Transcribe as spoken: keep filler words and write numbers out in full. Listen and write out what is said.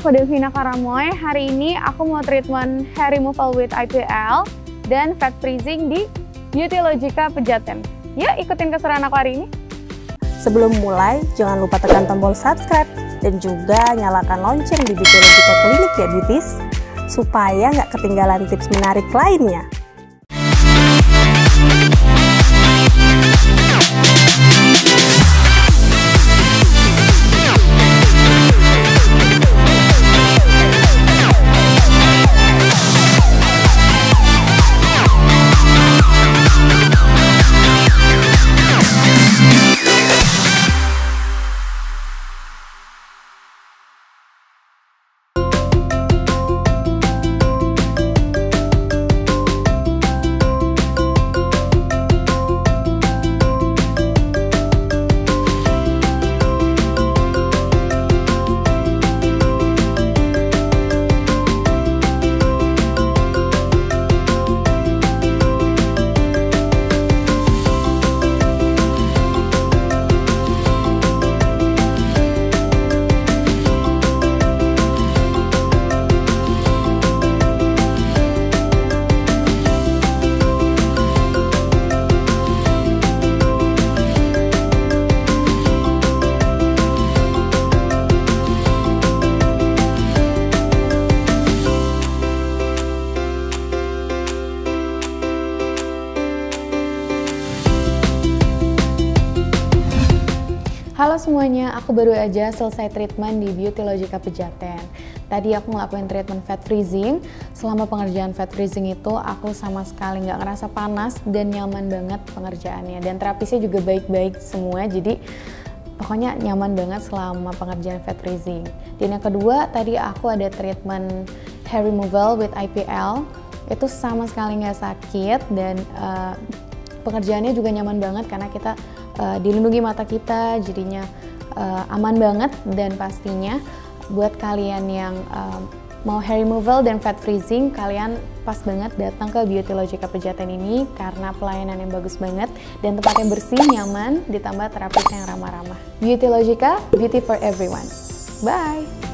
aku Devina Karamoy. Hari ini aku mau treatment hair removal with I P L dan fat freezing di Beauty Logica Pejaten. Yuk ikutin keseruan aku hari ini. Sebelum mulai, jangan lupa tekan tombol subscribe dan juga nyalakan lonceng di Beauty Logica Klinik ya Beauties, supaya nggak ketinggalan tips menarik lainnya. Halo semuanya, aku baru aja selesai treatment di Beauty Logica Pejaten. Tadi aku ngelakuin treatment fat freezing. Selama pengerjaan fat freezing itu aku sama sekali nggak ngerasa panas dan nyaman banget pengerjaannya. Dan terapisnya juga baik-baik semua, jadi pokoknya nyaman banget selama pengerjaan fat freezing. Dan yang kedua, tadi aku ada treatment hair removal with I P L. Itu sama sekali nggak sakit dan uh, pengerjaannya juga nyaman banget karena kita uh, dilindungi mata kita, jadinya uh, aman banget. Dan pastinya buat kalian yang uh, mau hair removal dan fat freezing, kalian pas banget datang ke Beauty Logica Pejaten ini karena pelayanan yang bagus banget dan tempatnya bersih, nyaman, ditambah terapis yang ramah-ramah. Beauty Logica, beauty for everyone. Bye!